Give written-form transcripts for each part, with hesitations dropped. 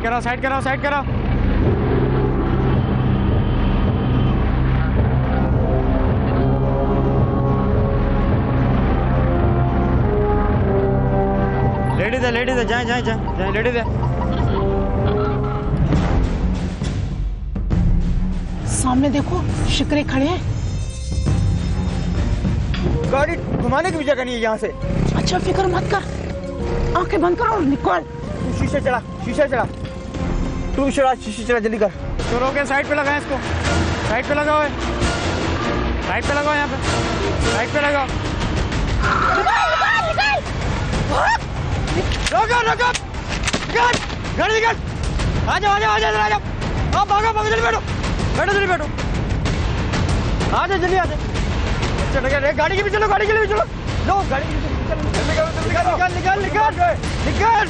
कराओ, साइड कराओ, साइड कराओ। लेडीज है, जाए जाए जाए जाए, लेडीज है। सामने देखो, शिकरे खड़े हैं। गाड़ी घुमाने की भी जगह नहीं है यहाँ से। अच्छा फिक्र मत कर, आंखें बंद करो और निकल। तू शीशे चला, शीशे चला, तू शीशे चला, जल्दी कर। तो रोके, साइड पे लगाए इसको, साइड पे लगाओ, साइड पे लगाओ, यहाँ पे साइड पे लगाओ। रोको रोको, गाड़ी निकल, आ जाओ आ जाओ आ जाओ आ जाओ, आप भागो भागो, जल्दी बैठो बैठो, जल्दी बैठो, आ जाओ जल्दी आ जाओ। गाड़ी के भी चलो, गाड़ी के लिए भी चलो, लो गाड़ी के निकल निकल निकल निकल।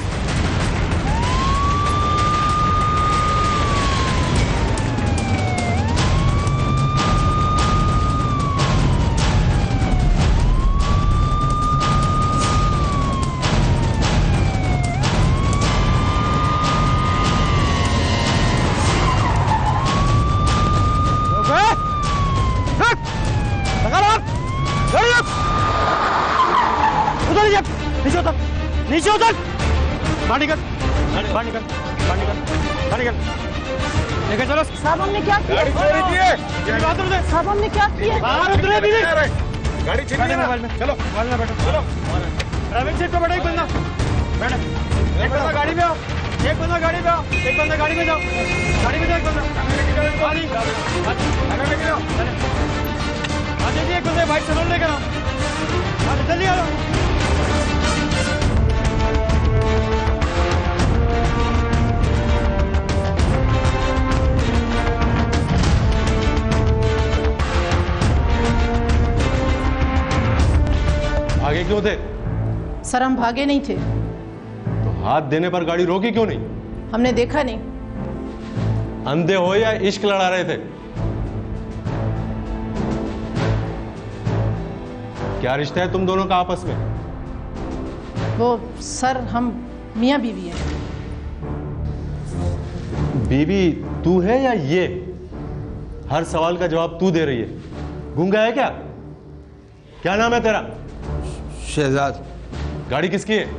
नीचे उतर, बाहर निकल, बाहर निकल, बाहर निकल, बाहर निकल, लेकर चलो। साहब हमने क्या किया? साहब हमने क्या किया? बाहर उतरे भी नहीं, गाड़ी चलिए ना, चलो मोबाइल में बैठो, चलो ड्राइविंग सीट पे बैठो, एक बंदा बैठो, एक बंदा गाड़ी में आओ, एक बंदा गाड़ी में आओ, एक बंदा गाड़ी में जाओ, गाड़ी में जाओ, एक बंदा गाड़ी आ जाइए, एक बंदे बाइक से लेकर आओ, जल्दी आ जाओ। आगे क्यों थे? सर हम भागे नहीं थे। तो हाथ देने पर गाड़ी रोकी क्यों नहीं? हमने देखा नहीं। अंधे हो या इश्क लड़ा रहे थे? क्या रिश्ता है तुम दोनों का आपस में? वो सर हम मियाँ बीवी हैं। बीवी तू है या ये? हर सवाल का जवाब तू दे रही है। गूंगा है क्या? क्या नाम है तेरा? शहजाद। गाड़ी किसकी है?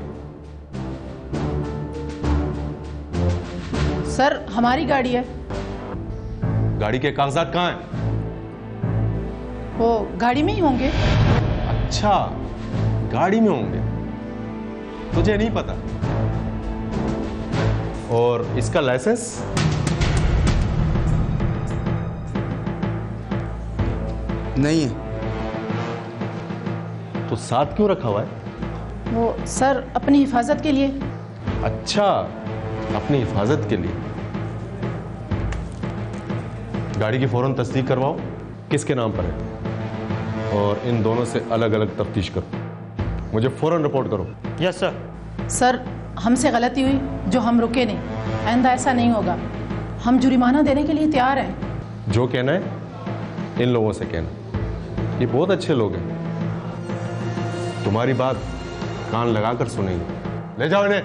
सर हमारी गाड़ी है। गाड़ी के कागजात कहाँ हैं? वो गाड़ी में ही होंगे। अच्छा, गाड़ी में होंगे, तुझे नहीं पता? और इसका लाइसेंस? नहीं है। तो साथ क्यों रखा हुआ है? वो सर अपनी हिफाजत के लिए। अच्छा, अपनी हिफाजत के लिए। गाड़ी की फौरन तस्दीक करवाओ, किसके नाम पर है, और इन दोनों से अलग अलग तफ्तीश करो। मुझे फौरन रिपोर्ट करो। Yes sir. सर हमसे गलती हुई, जो हम रुके नहीं। आइंदा ऐसा नहीं होगा। हम जुर्माना देने के लिए तैयार हैं। जो कहना है इन लोगों से कहना। ये बहुत अच्छे लोग हैं, तुम्हारी बात कान लगाकर सुनेंगे। ले जाओ इन्हें।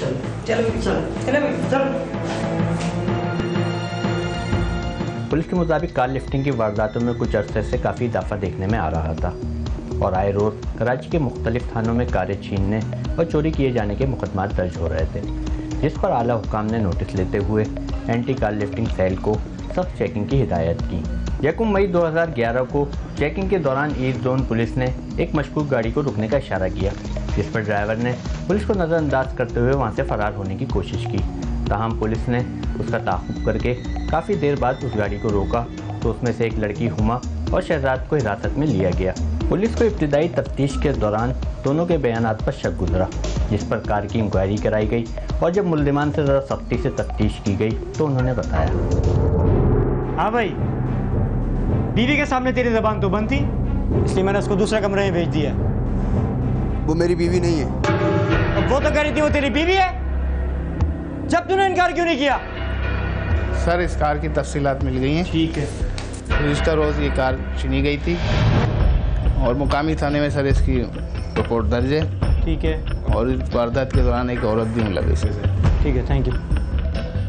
पुलिस के मुताबिक कार लिफ्टिंग की वारदातों में कुछ अरसे से काफ़ी इजाफा देखने में आ रहा था और आए रोज कराची के मुख्तलिफ थानों में कारें छीनने और चोरी किए जाने के मुकदमात दर्ज हो रहे थे, जिस पर आला हुकाम ने नोटिस लेते हुए एंटी कार लिफ्टिंग सेल को सख्त चेकिंग की हिदायत की। 1 मई 2011 को चेकिंग के दौरान ईस्ट जोन पुलिस ने एक मशकूक गाड़ी को रुकने का इशारा किया, जिस पर ड्राइवर ने पुलिस को नज़रअंदाज करते हुए वहां से फरार होने की कोशिश की। ताहम पुलिस ने उसका ताक़ुब करके काफ़ी देर बाद उस गाड़ी को रोका तो उसमें से एक लड़की हुमा और शहजाद को हिरासत में लिया गया। पुलिस को इब्तिदाई तफ्तीश के दौरान दोनों के बयानात पर शक गुजरा, जिस पर कार की इंक्वायरी कराई गई और जब मुल्ज़िमान से ज़रा सख्ती से तफ्तीश की गई तो उन्होंने बताया। हाँ भाई, बीवी के सामने तेरी ज़बान तो बंद थी, इसलिए मैंने उसको दूसरे कमरे में भेज दिया। वो मेरी बीवी नहीं है। अब वो तो कह रही थी वो तेरी बीवी है, जब तूने इनकार क्यों नहीं किया? सर इस कार की तफसीलात मिल गई हैं। ठीक है। गुज़िश्ता रोज़ ये कार छीनी गई थी और मुकामी थाने में सर इसकी रिपोर्ट दर्ज है। ठीक है। और इस वारदात के दौरान एक औरत भी मुलविस है। ठीक है, थैंक यू।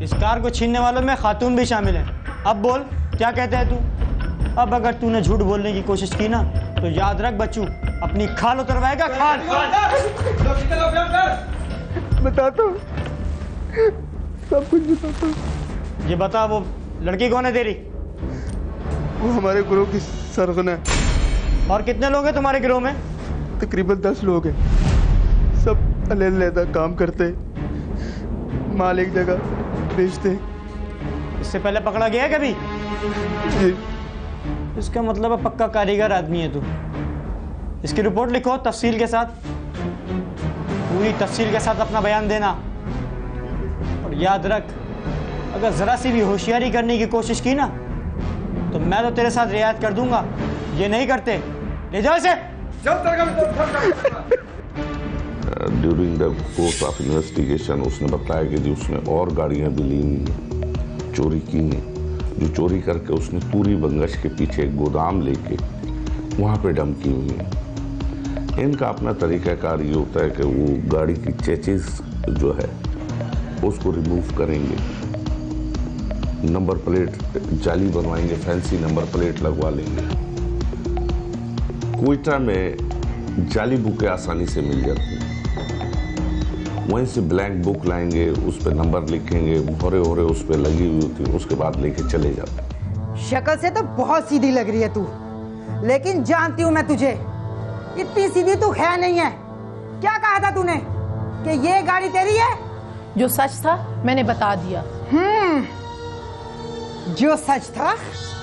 इस कार को छीनने वालों में खातून भी शामिल है। अब बोल क्या कहते हैं तू? अब अगर तूने झूठ बोलने की कोशिश की ना तो याद रख बच्चू, अपनी खाल उतरवाएगा। खाल बताता हूँ, सब कुछ बताता हूँ। ये बता, वो लड़की कौन है तेरी? वो हमारे ग्रुप की सरगन है। और कितने लोग हैं तुम्हारे गिरोह में? तकरीबन 10 लोग हैं, सब अलग-अलग काम करते हैं, माल एक जगह बेचते हैं। इससे पहले पकड़ा गया है कभी? जी। इसका मतलब है पक्का कारीगर आदमी है तू। इसकी रिपोर्ट लिखो तफसील के साथ, पूरी तफसील के साथ अपना बयान देना। और याद रख, अगर जरा सी भी होशियारी करने की कोशिश की ना तो मैं तो तेरे साथ रियायत कर दूंगा। ये नहीं करते, ले जाओ इसे। During the course of investigation उसने बताया कि जी उसने और गाड़ियां भी ली हैं, चोरी की हैं, जो चोरी करके उसने पूरी बंगश के पीछे एक गोदाम लेके वहाँ पे डंप की हुई है। इनका अपना तरीक़ाकार ये होता है कि वो गाड़ी की चेचिस जो है उसको रिमूव करेंगे, नंबर प्लेट जाली बनवाएंगे, फैंसी नंबर प्लेट लगवा लेंगे। क्वेटा में जाली बुकें आसानी से मिल जाती हैं, वहीं से ब्लैंक बुक लाएंगे, उस पर नंबर लिखेंगे, मोहरे ओहरे उस पर लगी हुई होती है, उसके बाद लेके चले जाते। शक्ल से तो बहुत सीधी लग रही है तू, लेकिन जानती हूं मैं तुझे, इतनी सीधी तू है नहीं है। क्या कहा था तूने कि ये गाड़ी तेरी है? जो सच था मैंने बता दिया। जो सच था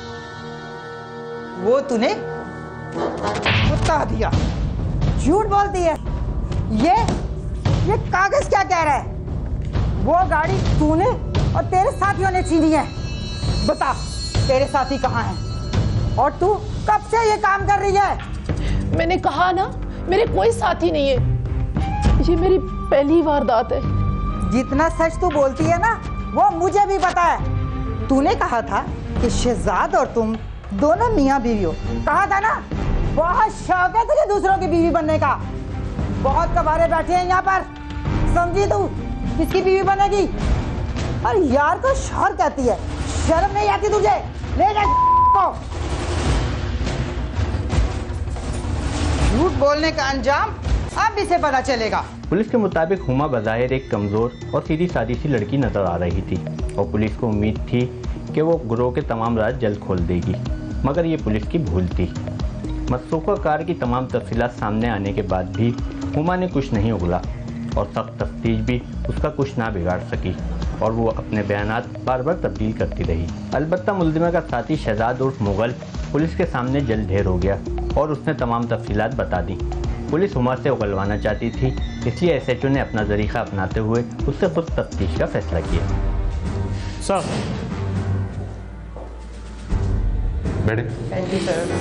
वो तूने बता दिया। झूठ बोलती है। ये कागज क्या कह रहा है? वो गाड़ी तूने और तेरे साथियों ने छीनी है। बता, तेरे साथी कहाँ हैं? और तू कब से ये काम कर रही है? मैंने कहा ना, मेरे कोई साथी नहीं है, ये मेरी पहली वारदात है। जितना सच तू बोलती है ना वो मुझे भी पता है। तूने कहा था कि शहजाद और तुम दोनों मियाँ बीवी हो, कहा था ना? बहुत शौक है तुझे दूसरों की बीवी बनने का। बहुत कबारे बैठे हैं यहाँ पर, समझी तू किसकी बीवी बनेगी? और यार को शौहर कहती है, शर्म नहीं आती तुझे? ले जा को। झूठ बोलने का अंजाम अब इसे पता चलेगा। पुलिस के मुताबिक हुमा बज़ाहिर एक कमज़ोर और सीधी सादी सी लड़की नजर आ रही थी और पुलिस को उम्मीद थी कि वो गिरोह के तमाम राज जल्द खोल देगी, मगर ये पुलिस की भूल थी। मसरूक़ा कार की तमाम तफसीलात सामने आने के बाद भी हुमा ने कुछ नहीं उगला और सख्त तफ्तीश भी उसका कुछ ना बिगाड़ सकी और वो अपने बयानात बार बार तब्दील करती रही। अलबत्ता मुल्ज़िमा का साथी शहजाद उर्फ मुग़ल पुलिस के सामने जल्द ढेर हो गया और उसने तमाम तफसीलात बता दी। पुलिस हुमा से उगलवाना चाहती थी, इसलिए SHO ने अपना तरीक़ा अपनाते हुए उससे खुद तफ्तीश का फैसला किया। सर बैठे। Thank you sir.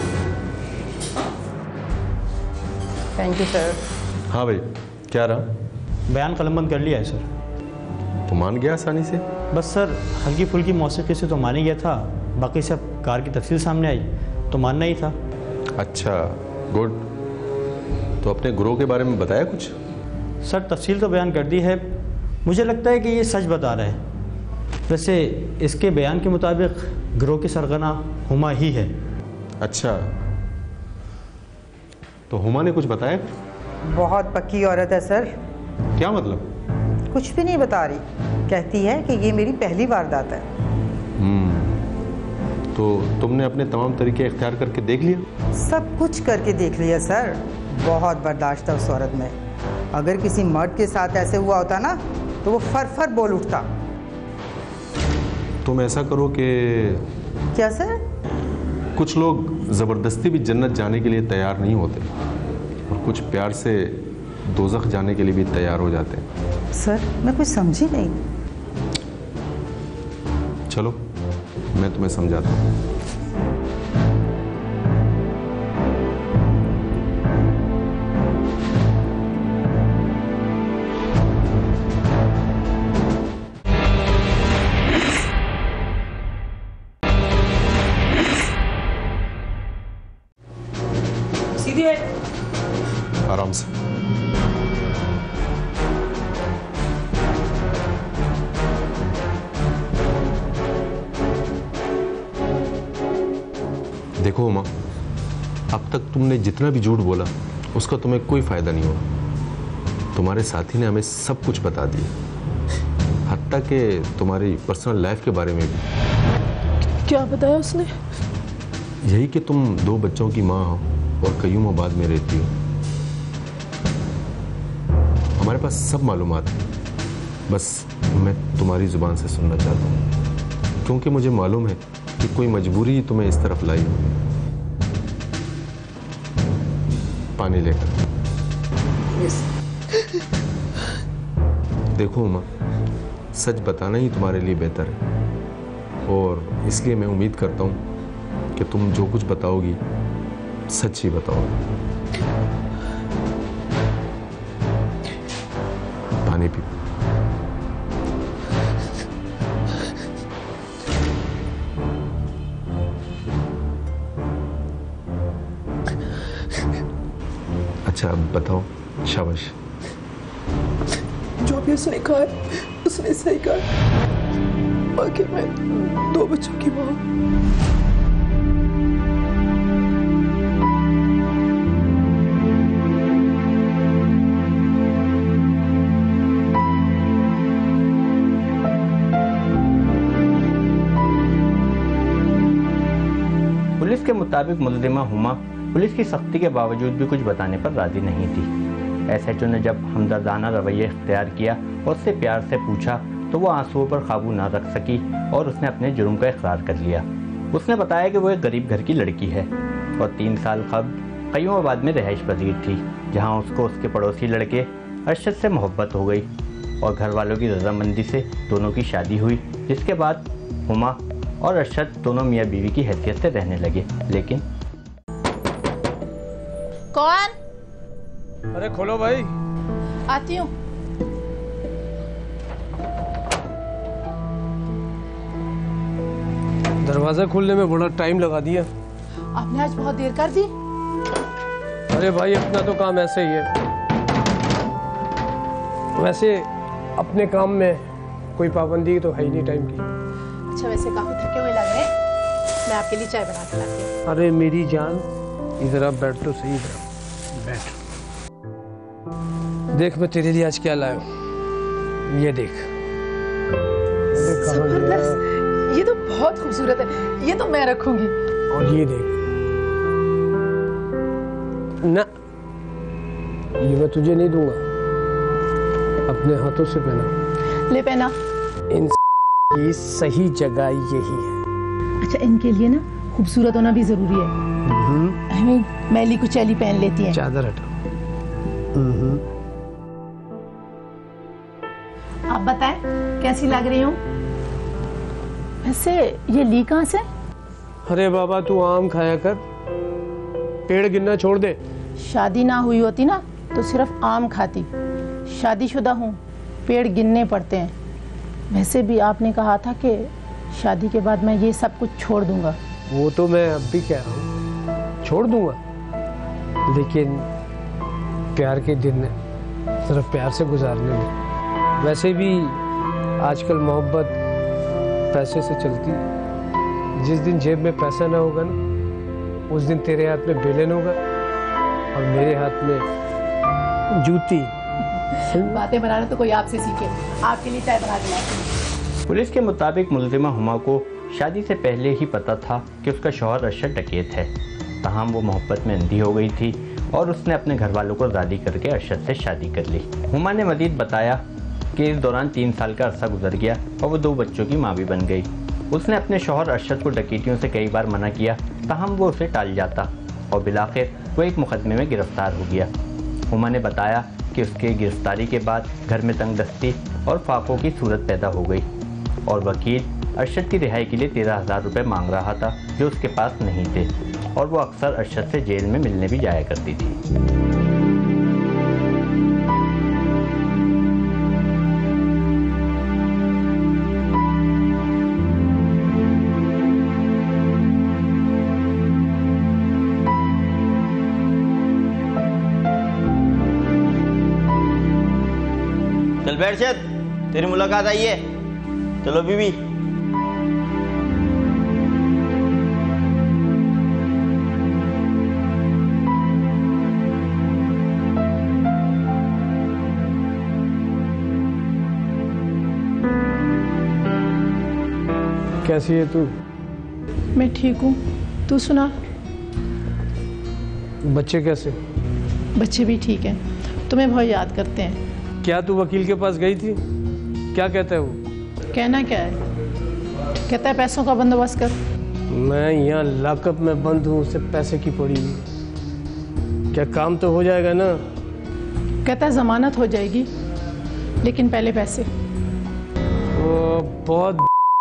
Thank you sir. हाँ भाई, क्या रहा? बयान कलमबंद कर लिया है सर। तो मान गया आसानी से? बस सर, हल्की फुल्की मौसीकी से तो मान ही गया था, बाकी सब कार की तफसील सामने आई तो मानना ही था। अच्छा, गुड। तो अपने गुरु के बारे में बताया कुछ? सर तफसील तो बयान कर दी है, मुझे लगता है कि ये सच बता रहा है। वैसे इसके बयान के मुताबिक गिरोह की सरगना हुमा ही है। अच्छा, तो हुमा ने कुछ बताया? बहुत पक्की औरत है सर। क्या मतलब? कुछ भी नहीं बता रही, कहती है कि ये मेरी पहली वारदात है। तो तुमने अपने तमाम तरीके इख्तियार करके देख लिया? सब कुछ करके देख लिया सर। बहुत बर्दाश्त है उस औरत में। अगर किसी मर्द के साथ ऐसे हुआ होता ना तो वो फर फर बोल उठता। तुम ऐसा करो कि क्या सर? कुछ लोग ज़बरदस्ती भी जन्नत जाने के लिए तैयार नहीं होते और कुछ प्यार से दोज़ख जाने के लिए भी तैयार हो जाते हैं। सर मैं कुछ समझी नहीं। चलो मैं तुम्हें समझाता हूँ। सीधी है। आराम से। देखो उमा, अब तक तुमने जितना भी झूठ बोला उसका तुम्हें कोई फायदा नहीं हुआ। तुम्हारे साथी ने हमें सब कुछ बता दिया, हत्ता के तुम्हारी पर्सनल लाइफ के बारे में भी। क्या बताया उसने? यही कि तुम 2 बच्चों की माँ हो और कयूमाबाद में रहती हो। हमारे पास सब मालूमात है, बस मैं तुम्हारी जुबान से सुनना चाहता हूँ, क्योंकि मुझे मालूम है कि कोई मजबूरी ही तुम्हें इस तरफ लाई। पानी लेकर। देखो उमा, सच बताना ही तुम्हारे लिए बेहतर है, और इसलिए मैं उम्मीद करता हूँ कि तुम जो कुछ बताओगी सच ही बताओगी। पानी पी। अच्छा अब बताओ। शाबाश। जो भी उसने कहा है उसने सही कहा। बाकी मैं 2 बच्चों की माँ। पुलिस के मुताबिक मुलजिमा हुमा पुलिस की सख्ती के बावजूद भी कुछ बताने पर राजी नहीं थी। एसएचओ ने जब हमदर्दाना रवैया इख्तियार किया और उससे प्यार से पूछा तो वो आंसुओं पर काबू ना रख सकी और उसने अपने जुर्म का इकरार कर लिया। उसने बताया कि वो एक गरीब घर की लड़की है और 3 साल कब्ल कयूमाबाद में रिहाइश पजीर थी, जहाँ उसको उसके पड़ोसी लड़के अरशद से मोहब्बत हो गई और घर वालों की रजामंदी से दोनों की शादी हुई, जिसके बाद हुमा और अरशद दोनों मियाँ बीवी की हैसियत से रहने लगे। लेकिन कौन? अरे खोलो भाई। आती हूँ। दरवाजा खोलने में बड़ा टाइम लगा दिया। आपने आज बहुत देर कर दी। अरे भाई अपना तो काम ऐसे ही है। वैसे अपने काम में कोई पाबंदी तो है ही नहीं टाइम की। अच्छा, वैसे काफी थके हुए लग रहे हैं, मैं आपके लिए चाय बना के लाती हूँ। अरे मेरी जान, इधर आप बैठ तो सही, इधर बैठ। देख मैं तेरे लिए आज क्या लाया हूँ, ये देख। जबरदस्त, ये तो बहुत खूबसूरत है, ये तो मैं रखूंगी। और ये देख ना, ये मैं तुझे नहीं दूंगा, अपने हाथों से पहना। ले पहना। इन की सही जगह यही है। अच्छा, इनके लिए ना खूबसूरत होना भी जरूरी है। मैली कुचैली पहन लेती है। चादर हटा। आप बताएं कैसी लग रही हूँ? वैसे ये ली कहाँ से? अरे बाबा तू आम खाया कर, पेड़ गिनना छोड़ दे। शादी ना हुई होती ना तो सिर्फ आम खाती। शादीशुदा हूँ, पेड़ गिनने पड़ते हैं। वैसे भी आपने कहा था कि शादी के बाद मैं ये सब कुछ छोड़ दूंगा। वो तो मैं अब भी कह रहा हूँ, छोड़ दूंगा, लेकिन प्यार के दिन सिर्फ प्यार से गुजारने में। वैसे भी आजकल मोहब्बत पैसे से चलती है। जिस दिन जेब में पैसा ना होगा ना, उस दिन तेरे हाथ में बेलन होगा और मेरे हाथ में जूती। बातें बनाना तो कोई आपसे सीखे। आपके लिए चाय बना के लाती हूं। पुलिस के मुताबिक मुलजिमा हुमा को शादी से पहले ही पता था कि उसका शौहर अरशद डकैत है। ताहम वो मोहब्बत में अंधी हो गई थी और उसने अपने घर वालों को राज़ी करके अरशद से शादी कर ली। हुमा ने मज़ीद बताया कि इस दौरान 3 साल का अरसा गुजर गया और वो 2 बच्चों की माँ भी बन गई। उसने अपने शौहर अरशद को डकैतियों से कई बार मना किया, ताहम वो उसे टाल जाता और बिलाखिर वो एक मुकदमे में गिरफ्तार हो गया। हुमा ने बताया कि उसके गिरफ्तारी के बाद घर में तंगदस्ती और फाकों की सूरत पैदा हो गई और वकील अरशद की रिहाई के लिए 13,000 रुपये मांग रहा था, जो उसके पास नहीं थे, और वो अक्सर अरशद से जेल में मिलने भी जाया करती थी। चल बैठ अरशद, तेरी मुलाकात आई है। चलो बीबी। कैसी है तू? मैं ठीक हूँ, तू सुना? बच्चे कैसे? बच्चे भी ठीक हैं, तुम्हें बहुत याद करते हैं। क्या तू वकील के पास गई थी? क्या कहता है वो? कहना क्या है, कहता है पैसों का बंदोबस्त कर। मैं यहाँ लॉकअप में बंद हूँ, उसे पैसे की पड़ी हुई। क्या काम तो हो जाएगा ना? कहता है जमानत हो जाएगी, लेकिन पहले पैसे। वो बहुत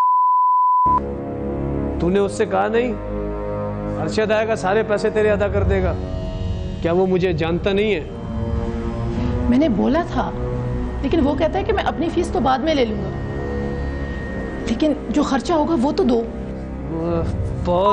तूने उससे कहा नहीं अरशद आएगा सारे पैसे तेरे अदा कर देगा? क्या वो मुझे जानता नहीं है? मैंने बोला था, लेकिन वो कहता है कि मैं अपनी फीस तो बाद में ले लूंगा, लेकिन जो खर्चा होगा वो तो दो। बहुत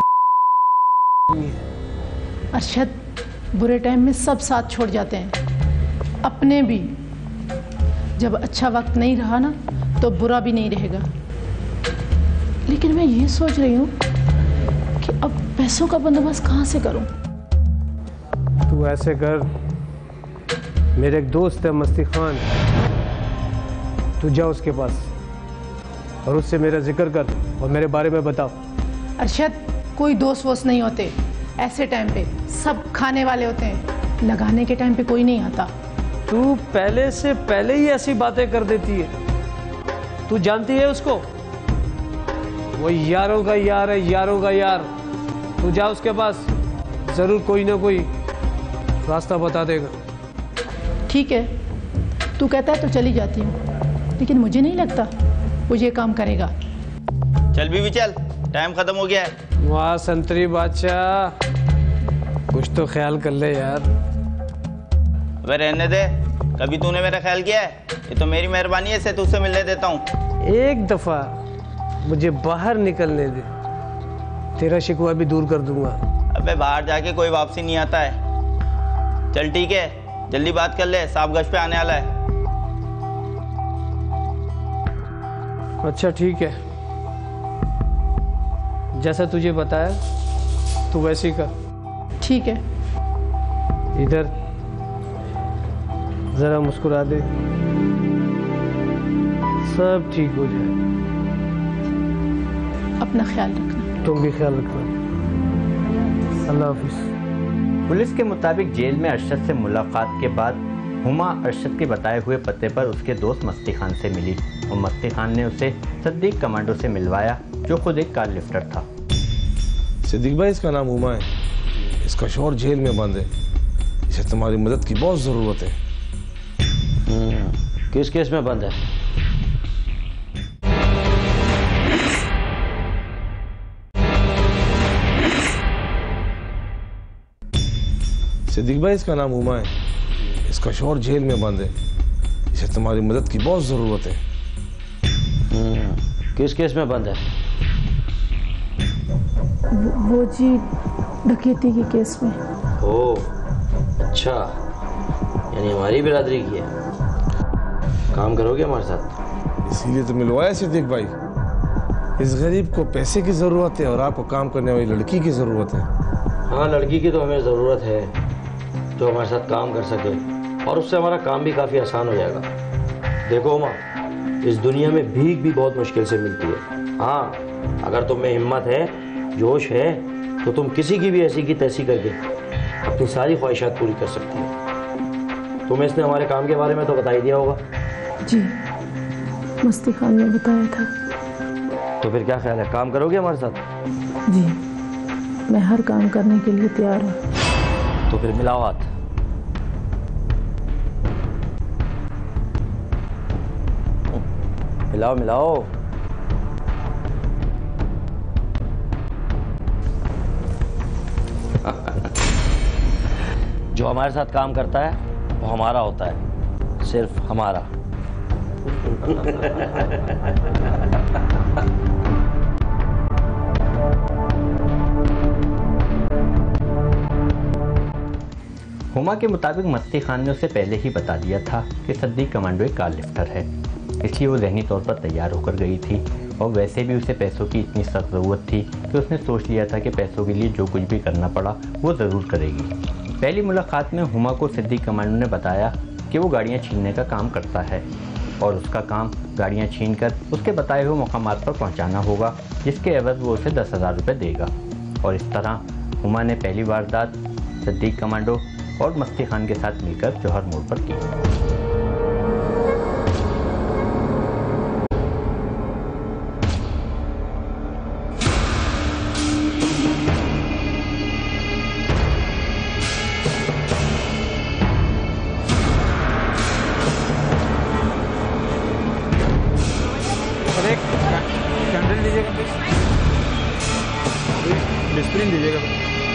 अरशद, बुरे टाइम में सब साथ छोड़ जाते हैं, अपने भी। जब अच्छा वक्त नहीं रहा ना, तो बुरा भी नहीं रहेगा। लेकिन मैं ये सोच रही हूँ कि अब पैसों का बंदोबस्त कहाँ से करूँ? तू ऐसे कर, मेरे एक दोस्त है मस्ती खान, तू जा उसके पास और उससे मेरा जिक्र कर और मेरे बारे में बताओ। अरशद, कोई दोस्त वोस्त नहीं होते ऐसे टाइम पे, सब खाने वाले होते हैं, लगाने के टाइम पे कोई नहीं आता। तू पहले से पहले ही ऐसी बातें कर देती है। तू जानती है उसको, वो यारों का यार है, यारों का यार। तू जा उसके पास, जरूर कोई ना कोई रास्ता बता देगा। ठीक है, तू कहता है तो चली जाती हूँ, लेकिन मुझे नहीं लगता वो ये काम करेगा। चल भी चल, टाइम खत्म हो गया है। वाह संतरी बादशाह, कुछ तो ख्याल कर ले यार। अबे रहने दे, कभी तूने मेरा ख्याल किया है? ये तो मेरी मेहरबानी है, से तुझसे मिलने देता हूँ। एक दफा मुझे बाहर निकलने दे, तेरा शिकवा भी दूर कर दूंगा। अबे बाहर जाके कोई वापसी नहीं आता है। चल ठीक है, जल्दी बात कर ले, साहब गश पे आने वाला है। अच्छा ठीक है, जैसा तुझे बताया तू वैसे ही कर। ठीक है। इधर जरा मुस्कुरा दे, सब ठीक हो जाए। अपना ख्याल रखना। तुम भी ख्याल रखना। अल्लाह हाफिज। पुलिस के मुताबिक जेल में अरशद से मुलाकात के बाद हुमा अरशद के बताए हुए पते पर उसके दोस्त मस्ती खान से मिली और मस्ती खान ने उसे सिद्दीक कमांडो से मिलवाया, जो खुद एक कार लिफ्टर था। सिद्दीक भाई, इसका नाम हुमा है, इसका शौहर जेल में बंद है, इसे तुम्हारी मदद की बहुत ज़रूरत है। किस केस में बंद है? सिद्दीक भाई, इसका नाम हुमा है, इसका शौहर जेल में बंद है, इसे तुम्हारी मदद की बहुत ज़रूरत है। किस केस में बंद है? वो जी डकैती के केस में। ओह अच्छा, यानी हमारी बिरादरी की है। काम करोगे हमारे साथ? इसीलिए तो मिलवाया सिद्दीक भाई। इस गरीब को पैसे की ज़रूरत है और आपको काम करने वाली लड़की की ज़रूरत है। हाँ, लड़की की तो हमें ज़रूरत है जो हमारे साथ काम कर सके, और उससे हमारा काम भी काफ़ी आसान हो जाएगा। देखो माँ, इस दुनिया में भीख भी बहुत मुश्किल से मिलती है। हाँ, अगर तुम में हिम्मत है, जोश है, तो तुम किसी की भी ऐसी की तैसी करके अपनी सारी ख्वाहिशात पूरी कर सकती हो। तुम्हें इसने हमारे काम के बारे में तो बता ही दिया होगा। जी, मस्ती खान ने बताया था। तो फिर क्या ख्याल है, काम करोगे हमारे साथ? जी, मैं हर काम करने के लिए तैयार हूँ। तो फिर मिलाओ हाथ। मिलाओ मिलाओ। जो हमारे साथ काम करता है वो हमारा होता है, सिर्फ हमारा। हुमा के मुताबिक मस्ती खान ने उसे पहले ही बता दिया था कि सिद्दीक कमांडो एक कार लिफ्टर है, इसलिए वो ज़हनी तौर पर तैयार होकर गई थी। और वैसे भी उसे पैसों की इतनी सख्त ज़रूरत थी कि उसने सोच लिया था कि पैसों के लिए जो कुछ भी करना पड़ा वो ज़रूर करेगी। पहली मुलाकात में हुमा को सिद्दीक कमांडो ने बताया कि वो गाड़ियाँ छीनने का काम करता है। और उसका काम गाड़ियाँ छीनकर उसके बताए हुए मुकामात पर पहुँचाना होगा, जिसके एवज वो उसे 10,000 रुपये देगा। और इस तरह हुमा ने पहली वारदात सिद्दीक कमांडो और मस्ती खान के साथ मिलकर जौहर मोड़ पर की। कैंडल दीजिएगा, डिस्प्लिन दीजिएगा।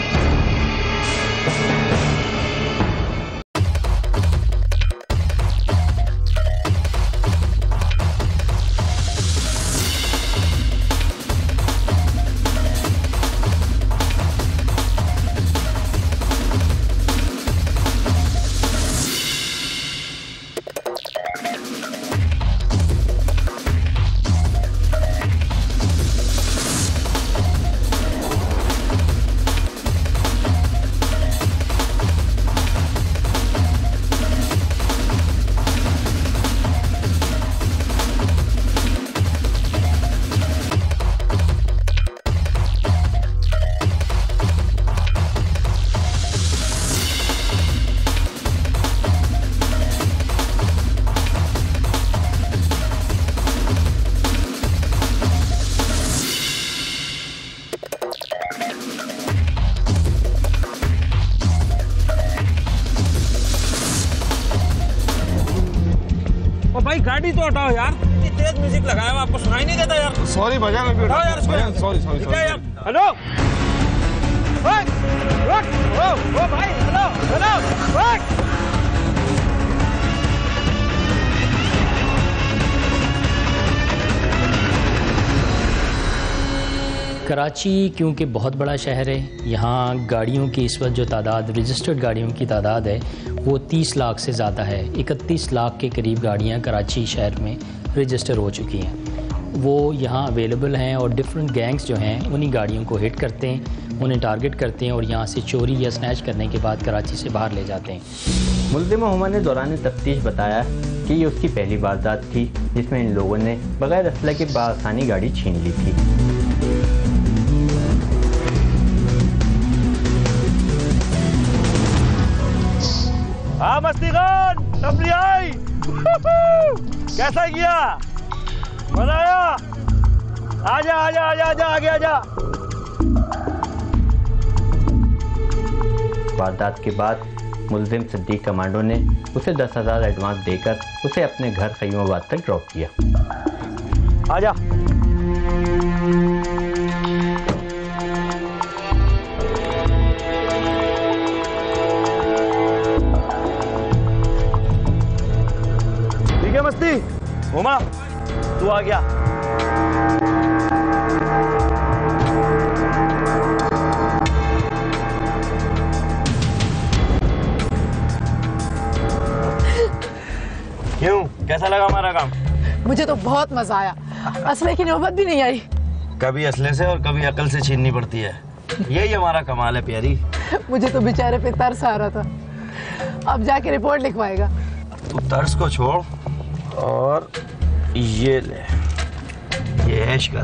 भाई गाड़ी तो हटाओ यार, इतनी तेज म्यूजिक लगाया हुआ, आपको सुनाई नहीं देता यार। सॉरी भजन, मैं भी यार, सॉरी यार। हेलो ओ भाई, हेलो कराची क्योंकि बहुत बड़ा शहर है, यहाँ गाड़ियों की इस वक्त जो तादाद, रजिस्टर्ड गाड़ियों की तादाद है वो 30 लाख से ज़्यादा है। 31 लाख के करीब गाड़ियाँ कराची शहर में रजिस्टर हो चुकी हैं। वो यहाँ अवेलेबल हैं और डिफरेंट गैंग्स जो हैं उन्हीं गाड़ियों को हिट करते हैं, उन्हें टारगेट करते हैं और यहाँ से चोरी या स्नैच करने के बाद कराची से बाहर ले जाते हैं। मुल्ज़िम हुमा ने दौरान तफ्तीश बताया कि ये उसकी पहली वारदात थी जिसमें इन लोगों ने बगैर असला के बासानी गाड़ी छीन ली थी। हाँ मस्ती खान, तबली आई। कैसा किया, मजा आया? आजा आजा आजा आजा, आगे आजा। वारदात के बाद मुल्ज़िम सिद्दीक कमांडो ने उसे 10,000 एडवांस देकर उसे अपने घर खैमाबाद तक ड्रॉप किया। आजा। ठीक है मस्ती, हुमा तू आ गया। क्यों, कैसा लगा हमारा काम? मुझे तो बहुत मजा आया, असले की नौबत भी नहीं आई। कभी असले से और कभी अकल से छीननी पड़ती है, यही हमारा कमाल है प्यारी। मुझे तो बेचारे पे तरस आ रहा था, अब जाके रिपोर्ट लिखवाएगा। तू तरस को छोड़ और ये ले, ये ऐश कर।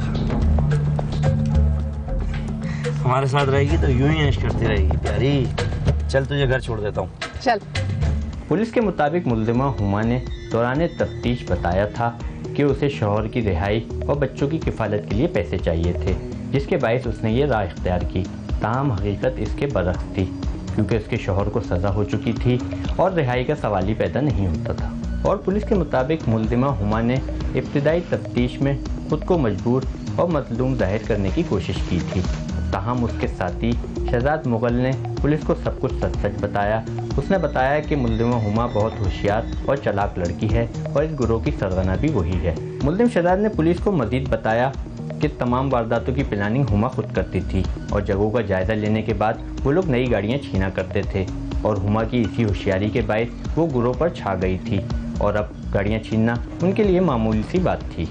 हमारे साथ रहेगी तो यूं ही ऐश करती रहेगी प्यारी। चल तुझे घर छोड़ देता हूँ। चल। पुलिस के मुताबिक मुल्ज़िमा हुमा ने दौरान तफ्तीश बताया था कि उसे शौहर की रिहाई और बच्चों की किफ़ालत के लिए पैसे चाहिए थे, जिसके बायस उसने ये राह इख्तियार की। ताहम हकीकत इसके बरक्स थी, क्योंकि उसके शौहर को सज़ा हो चुकी थी और रिहाई का सवाल ही पैदा नहीं होता था। और पुलिस के मुताबिक मुल्ज़िमा हुमा ने इब्तिदाई तफ्तीश में खुद को मजबूर और मज़लूम ज़ाहिर करने की कोशिश की थी। ताहम उसके साथी शहजाद मुग़ल ने पुलिस को सब कुछ सच सच बताया। उसने बताया कि मुल्ज़िमा हुमा बहुत होशियार और चालाक लड़की है और इस गुरोह की सरगना भी वही है। मुल्ज़िम शहजाद ने पुलिस को मज़ीद बताया कि तमाम वारदातों की प्लानिंग हुमा खुद करती थी और जगहों का जायज़ा लेने के बाद वो लोग नई गाड़ियाँ छीना करते थे और हुमा की इसी होशियारी के बायस वो गुरोह पर छा गई थी और अब गाड़ियाँ छीनना उनके लिए मामूली सी बात थी।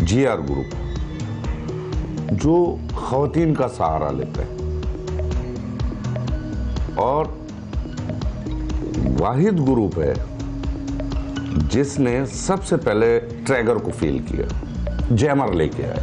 जीआर ग्रुप, जो खवातीन का सहारा लेता है, और वाहिद ग्रुप है जिसने सबसे पहले ट्रैगर को फेल किया, जैमर लेके आया।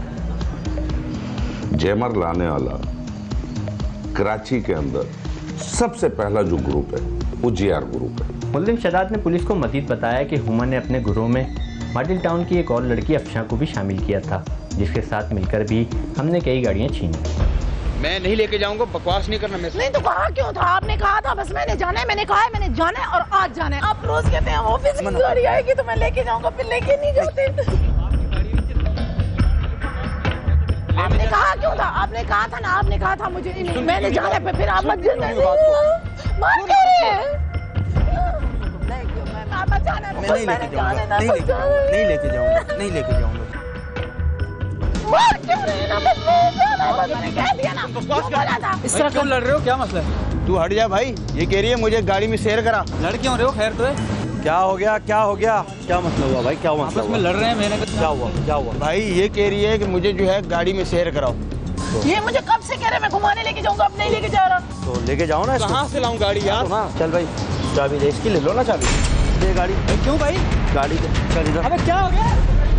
जैमर लाने वाला कराची के अंदर सबसे पहला जो ग्रुप है वो जीआर ग्रुप है। मुल्जिम शदाद ने पुलिस को मजीद बताया कि हुमा ने अपने गुरों में मॉडल टाउन की एक और लड़की अफशा को भी शामिल किया था, जिसके साथ मिलकर भी हमने कई गाड़ियां छीनी। मैं नहीं लेके जाऊंगा, बकवास नहीं करना। नहीं तो कहा क्यों था? आपने कहा था बस मैंने जाना है, मैंने कहा है मैंने जाना है और आज जाना है। आप रोज कहते हैं ऑफिस की गाड़ी आएगी तो मैं लेके जाऊंगा, फिर लेके नहीं जाते। आपने कहा क्यों था? आपने कहा था ना, आपने कहा था मुझे नहीं, मैंने जाना है, फिर आप मत जाना। मैं नहीं लेके जाऊंगा, नहीं लेके जाऊंगा, नहीं लेके जाऊंगा। इस तरह क्यों लड़ रहे हो? क्या मसला है? तू हट जा भाई, ये कह रही है मुझे गाड़ी में शेयर करा। लड़ क्यों रहे हो? खैर तो है? क्या हो गया? क्या हो गया? क्या मसला हुआ भाई? क्या मसला आपस में लड़ रहे हैं? मैंने क्या हुआ? क्या हुआ भाई? ये कह रही है कि मुझे जो है गाड़ी में शेयर कराओ। ये मुझे कब से कह रहे मैं घुमाने लेके जाऊंगा, अब नहीं लेके जा रहा। तो लेके जाओ ना। कहाँ से लाऊं गाड़ी यार? ना चल भाई, चाबी दे इसकी, ले लो ना चाबी, दे गाड़ी। क्यों भाई? गाड़ी दे, चल इधर। अबे क्या हो गया?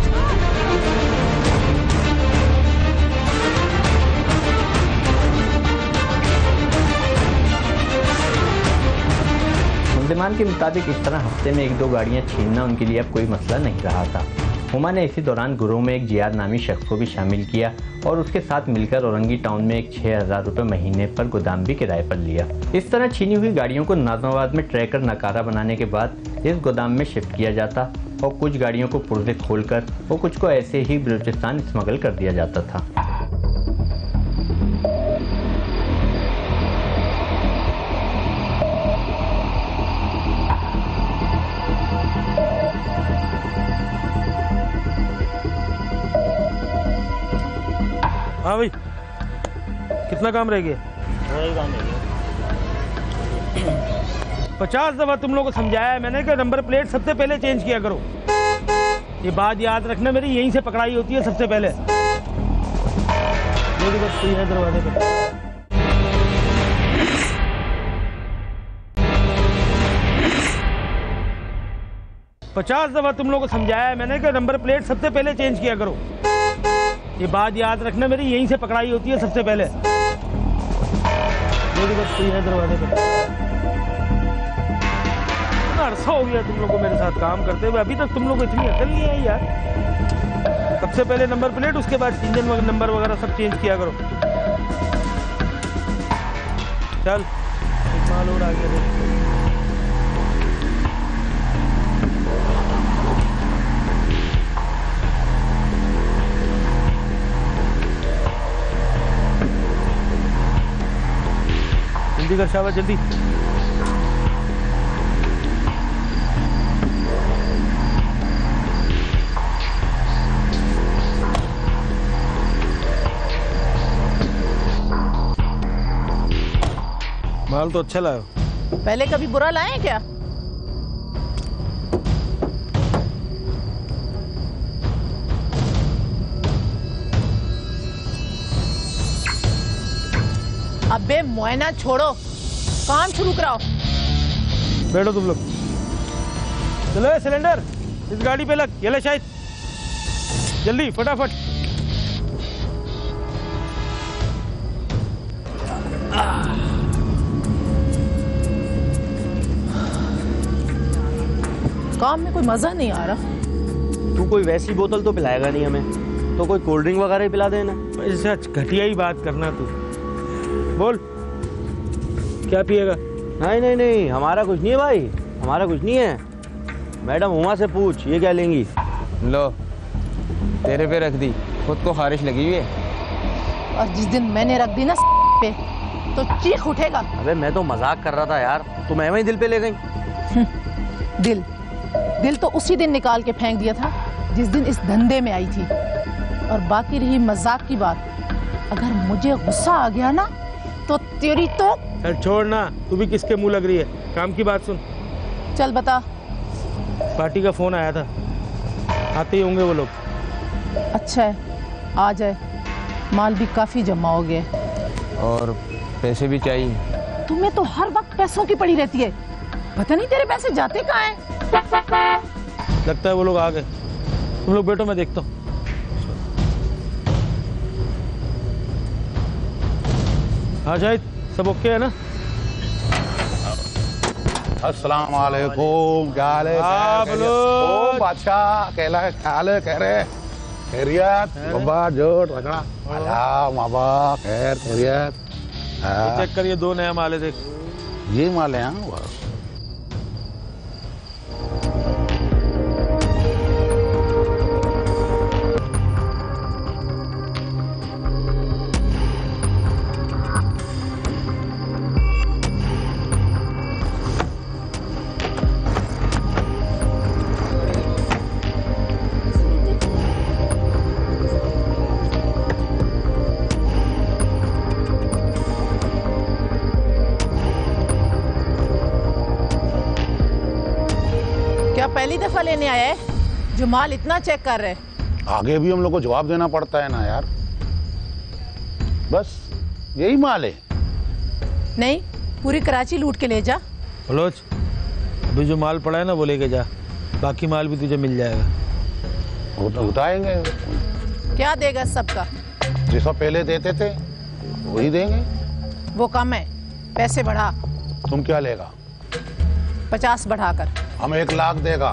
मुल्जिमान के मुताबिक इस तरह हफ्ते में 1-2 गाड़ियां छीनना उनके लिए अब कोई मसला नहीं रहा था। हुमा ने इसी दौरान गुरों में एक जियाद नामी शख्स को भी शामिल किया और उसके साथ मिलकर औरंगी टाउन में एक 6000 रुपये महीने पर गोदाम भी किराए पर लिया। इस तरह छीनी हुई गाड़ियों को नाज़माबाद में ट्रैकर नकारा बनाने के बाद इस गोदाम में शिफ्ट किया जाता और कुछ गाड़ियों को पुर्जे खोलकर और कुछ को ऐसे ही बलूचिस्तान स्मगल कर दिया जाता था। हाँ भाई, कितना काम रह गया? 50 दफा तुम लोगों को समझाया है मैंने कि नंबर प्लेट सबसे पहले चेंज किया करो। ये बात याद रखना, मेरी यहीं से पकड़ाई होती है सबसे पहले। मेरी बस है दरवाजे पे। पचास दफा तुम लोगों को समझाया है मैंने कि नंबर प्लेट सबसे पहले चेंज किया करो। ये बात याद रखना, मेरी यहीं से पकड़ाई होती है सबसे पहले। मेरी बस है दरवाजे पे। अरसा हो गया तुम लोग को मेरे साथ काम करते हुए, अभी तक तुम लोग को इतनी अकल नहीं आई यार। सबसे पहले नंबर प्लेट, उसके बाद इंजन नंबर वगैरह सब चेंज किया करो। चल माल और आ गया। जल्दी कर शाबाश, जल्दी। माल तो अच्छा लाया। पहले कभी बुरा लाए हैं क्या? अबे मुआयना छोड़ो, काम शुरू कराओ। बैठो तुम लोग। चलो ये सिलेंडर इस गाड़ी पे लग। ये ले शायद, जल्दी फटाफट। काम में कोई मजा नहीं आ रहा। तू कोई वैसी बोतल तो पिलाएगा नहीं हमें, तो कोई कोल्ड ड्रिंक वगैरह ही पिला देना। ऐसे घटिया ही बात करना तू। बोल क्या पिएगा? नहीं नहीं नहीं, हमारा कुछ नहीं है भाई, हमारा कुछ नहीं है। मैडम हुमा से पूछ ये क्या लेंगी। लो तेरे पे रख दी, खुद को खारिश लगी हुई है। और जिस दिन मैंने रख दी ना पे तो चीख उठेगा। अबे मैं तो मजाक कर रहा था यार, तुम एवं ही दिल पे ले गई। दिल तो उसी दिन निकाल के फेंक दिया था जिस दिन इस धंधे में आई थी। और बाकी रही मजाक की बात, अगर मुझे गुस्सा आ गया ना तो तेरी तो। चल छोड़ ना, तू भी किसके मुंह लग रही है। काम की बात सुन। चल बता। पार्टी का फोन आया था, आते ही होंगे वो लोग। अच्छा है, आ जाए। माल भी काफ़ी जमा हो गया है। और पैसे भी चाहिए। तुम्हें तो हर वक्त पैसों की पड़ी रहती है, पता नहीं तेरे पैसे जाते कहाँ हैं। लगता है वो लोग आ गए। तुम लोग बैठो, मैं देखता हूँ। हाँ शाहिद, सब ओके है ना? अस्सलाम वालेकुम, क्या हाल है? ओ बादशाह, अकेला है, क्या हाल है? कह रहे खैरियत, बाबा जोड़ रगड़ा, आजा माबा, खैर खैरियत। चेक करिए, 2 नया माले देख। ये माले हैं वाह। पहली दफा लेने आया है जो माल इतना चेक कर रहे हैं? आगे भी हम लोग को जवाब देना पड़ता है ना यार, बस यही माल है। नहीं, पूरी कराची लूट के ले जा। बलोच, अभी जो माल पड़ा है ना वो लेके जा, बाकी माल भी तुझे मिल जाएगा। वो तो उठाएंगे। क्या देगा सबका? जैसा पहले देते थे वही देंगे। वो कम है, पैसे बढ़ा। तुम क्या लेगा? 50 बढ़ाकर। हम 1 लाख देगा,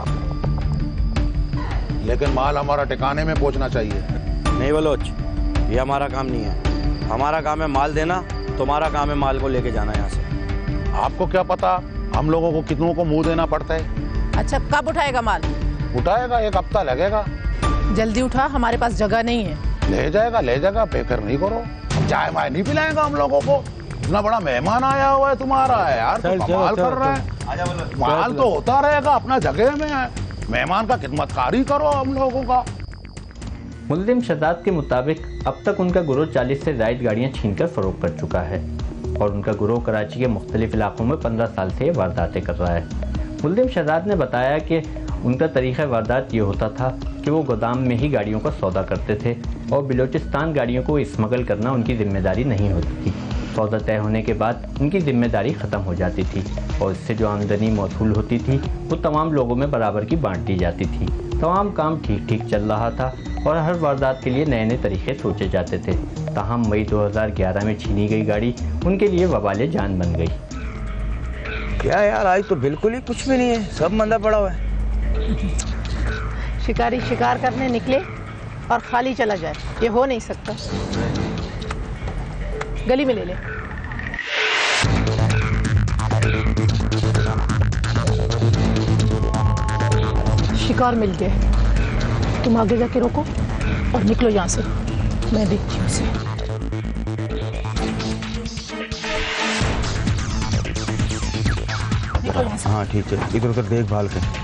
लेकिन माल हमारा ठिकाने में पहुंचना चाहिए। नहीं बलोच, ये हमारा काम नहीं है। हमारा काम है माल देना, तुम्हारा काम है माल को लेके जाना यहाँ से। आपको क्या पता हम लोगों को कितनों को मुंह देना पड़ता है। अच्छा, कब उठाएगा माल? उठाएगा, 1 हफ्ता लगेगा। जल्दी उठा, हमारे पास जगह नहीं है। ले जाएगा, फिक्र नहीं करो। चाय माय नहीं पिलाएगा हम लोगों को। इतना बड़ा मेहमान आया हुआ है तुम्हारा है यार, तो कमाल कर रहा है। माल तो होता रहेगा, अपना जगह में है। मेहमान का खिदमतकारी करो हम लोगों का। मुल्ज़िम शहजाद के मुताबिक अब तक उनका गुरोह 40 से ज़ायद गाड़ियाँ छीनकर फरोख्त कर चुका है और उनका गुरोह कराची के मुख्तलिफ इलाकों में 15 साल से वारदातें कर रहा है। मुल्ज़िम शहजाद ने बताया कि उनका तरीक़ा वारदात ये होता था कि वो गोदाम में ही गाड़ियों का सौदा करते थे और बलूचिस्तान गाड़ियों को स्मगल करना उनकी जिम्मेदारी नहीं होती थी। सौदा तय होने के बाद उनकी जिम्मेदारी ख़त्म हो जाती थी और इससे जो आमदनी मौसूल होती थी वो तमाम लोगों में बराबर की बांट दी जाती थी। तमाम काम ठीक ठीक चल रहा था और हर वारदात के लिए नए नए तरीक़े सोचे जाते थे। ताहम मई 2011 में छीनी गई गाड़ी उनके लिए वबाले जान बन गई। क्या यार, आज तो बिल्कुल ही कुछ भी नहीं है, सब मंदा पड़ा हुआ है। शिकारी शिकार करने निकले और खाली चला जाए, ये हो नहीं सकता। गली में ले ले। शिकार मिल गया, तुम आगे जाके रोको और निकलो यहाँ से, मैं देखती हूँ उसे। हाँ ठीक है, इधर उधर देखभाल कर।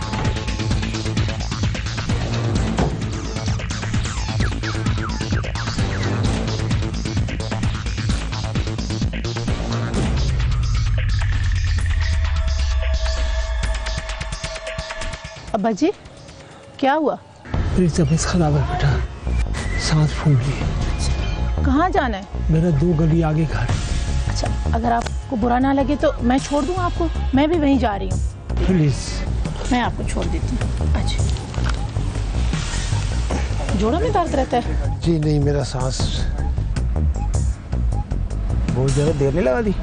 अब्बा जी, क्या हुआ? मेरी तबीयत खराब है बेटा, सांस फूल रही है। कहाँ जाना है? मेरा 2 गली आगे घर। अच्छा, अगर आपको बुरा ना लगे तो मैं छोड़ दूँ आपको, मैं भी वहीं जा रही हूँ। प्लीज। मैं आपको छोड़ देती हूँ। अच्छा, जोड़ों में दर्द रहता है? जी नहीं, मेरा सांस बहुत ज़्यादा देर नहीं लगा दी।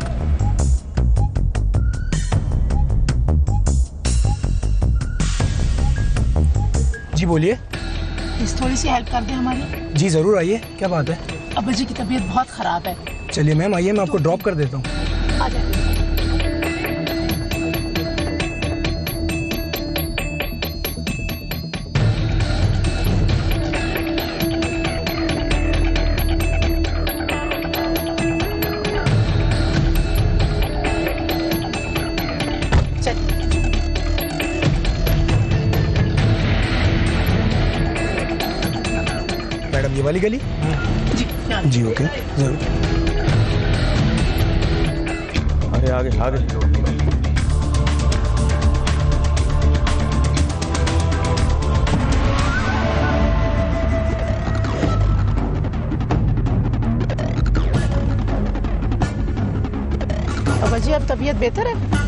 जी बोलिए। प्लीज थोड़ी सी हेल्प कर दे हमारी। जी ज़रूर, आइए, क्या बात है? अब्बा जी की तबीयत बहुत ख़राब है। चलिए मैम, आइए, मैं आपको ड्रॉप कर देता हूँ। आ जाइए। मैडम, ये वाली गली? जी ओके, जरूर। अरे आगे आगे। बाबा जी, अब तबीयत बेहतर है?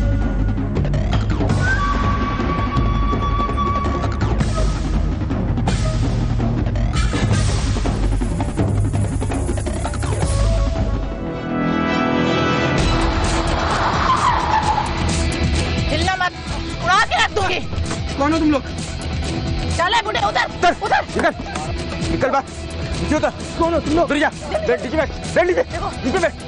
हिलना मत, उड़ा के रख दूंगी। कौन हो तुम लोग? चले बुढ़े, उधर उधर निकल बात, नीचे उतर। कौन हो तुम लोग? उतर जा, बैठ नीचे, बैठ नीचे, नीचे बैठ।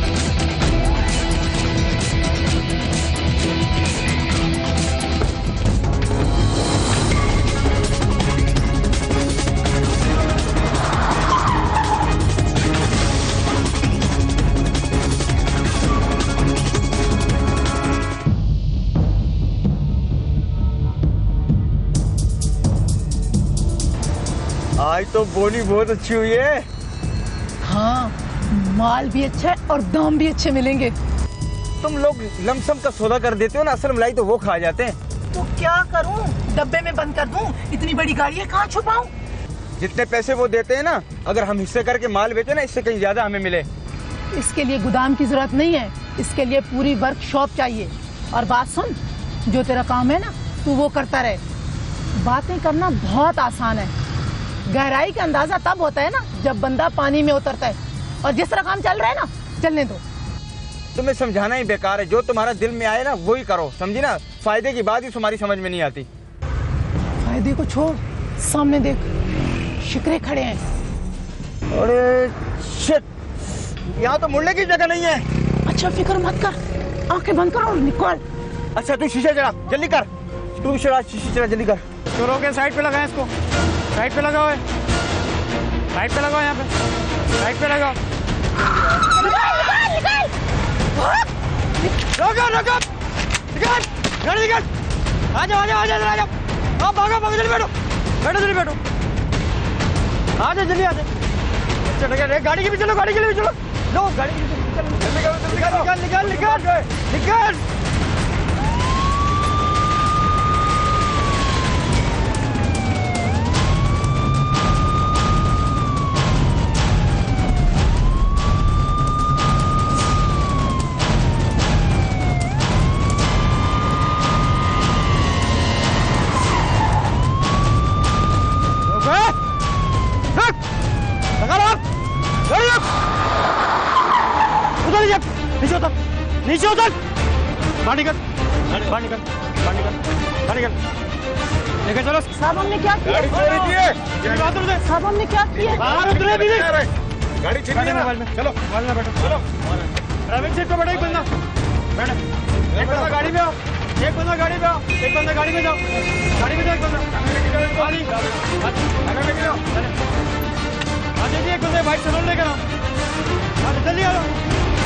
आज तो बोनी बहुत अच्छी हुई है। हाँ, माल भी अच्छा है और दाम भी अच्छे मिलेंगे। तुम लोग लमसम का सौदा कर देते हो ना, असल मलाई तो वो खा जाते हैं। तो क्या करूं? डब्बे में बंद कर दूं? इतनी बड़ी गाड़ी है, कहाँ छुपाऊं? जितने पैसे वो देते हैं ना, अगर हम हिस्से करके माल बेचे ना, इससे कहीं ज्यादा हमें मिले। इसके लिए गोदाम की जरूरत नहीं है, इसके लिए पूरी वर्कशॉप चाहिए। और बात सुन, जो तेरा काम है ना, तू वो करता रहे। बातें करना बहुत आसान है, गहराई का अंदाजा तब होता है ना जब बंदा पानी में उतरता है। और जिस तरह काम चल रहा है ना, चलने दो। तुम्हें समझाना ही बेकार है, जो तुम्हारा दिल में आए ना वही करो, समझी ना। फायदे की बात ही तुम्हारी समझ में नहीं आती। फायदे को छोड़, सामने देख, शिकरे खड़े हैं। अरे शिट, यहाँ तो मुड़ने की जगह नहीं है। अच्छा फिक्र मत कर, आंखें बंद कर और निकल। अच्छा तू शीशे चला, जल्दी कर। तू शीशे चला, जल्दी कर। तो रोके, साइड पे लगाए इसको, साइड पे लगाओ, साइड पे लगाओ, यहाँ पे साइड पे लगाओ। निकाल, गाड़ी निकाल। आ जाओ, आ जाओ, आ जाओ, आ जाओ। हाँ भागो, भागो, जल्दी बैठो, बैठो, जल्दी बैठो। आ जाओ, जल्दी आ जाओ। चलो गाड़ी के भी चलो, गाड़ी के लिए भी चलो। लो गाड़ी के लिए निकाल, निकाल, निकाल, निकाल। नीचे उतर, बाहर निकल, बाहर निकल, बाहर निकल, बाहर निकल। लेकर चलो। साहब हमने क्या किया? साहब हमने क्या किया? बाहर उतरे भी नहीं। गाड़ी छीन ली ना। चलो, मोबाइल में बैठो, चलो। ड्राइविंग सीट पे बैठो, एक बंदा बैठ। एक बंदा गाड़ी में आओ, एक बंदा गाड़ी में आओ, एक बंदा गाड़ी में जाओ, गाड़ी में जाओ, एक बंदा। आ जाइए, एक बंदा बाइक से लेकर आओ, जल्दी आ जाओ।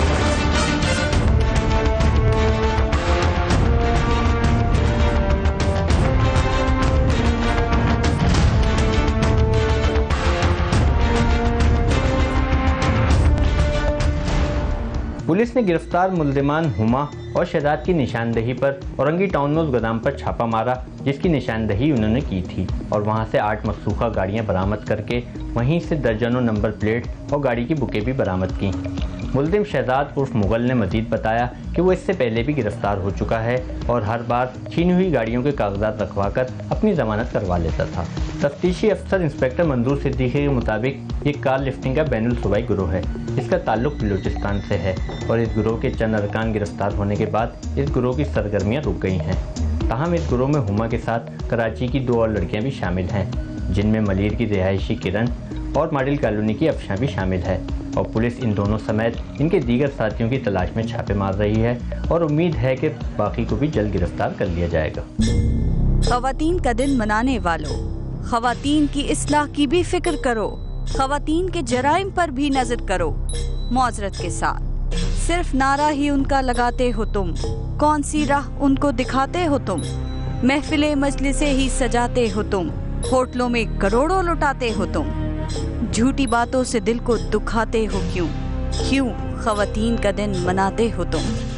पुलिस ने गिरफ्तार मुल्जिमान हुमा और शहजाद की निशानदेही पर औरंगी टाउन में उस गोदाम पर छापा मारा जिसकी निशानदेही उन्होंने की थी और वहां से 8 मखसूसा गाड़ियां बरामद करके वहीं से दर्जनों नंबर प्लेट और गाड़ी की बुकें भी बरामद की। मुल्जिम शहजाद उर्फ मुगल ने मजीद बताया कि वो इससे पहले भी गिरफ्तार हो चुका है और हर बार छीनी हुई गाड़ियों के कागजात रखवाकर अपनी जमानत करवा लेता था। तफ्तीशी अफसर इंस्पेक्टर मंजूर सिद्दीकी के मुताबिक ये कार लिफ्टिंग का बैनुल सूबाई गिरोह है जिसका ताल्लुक बलूचिस्तान से है और इस गिरोह के चंद अरकान गिरफ्तार होने के बाद इस गिरोह की सरगर्मियाँ रुक गई हैं। ताहम इस गिरोह में हुमा के साथ कराची की 2 और लड़कियाँ भी शामिल हैं जिनमें मलीर की रिहायशी किरण और मॉडल कॉलोनी की अफशा भी शामिल है और पुलिस इन दोनों समेत इनके दीगर साथियों की तलाश में छापे मार रही है और उम्मीद है कि बाकी को भी जल्द गिरफ्तार कर लिया जाएगा। ख़वातीन का दिन मनाने वालों, ख़वातीन की इस्लाह की भी फिक्र करो, ख़वातीन के जराइम पर भी नजर करो। मौजरत के साथ सिर्फ नारा ही उनका लगाते हो तुम, कौन सी राह उनको दिखाते हो तुम, महफिले मजलिसे ही सजाते हो तुम, होटलों में करोड़ों लुटाते हो तुम, झूठी बातों से दिल को दुखाते हो क्यों, क्यों ख़वातीन का दिन मनाते हो तुम।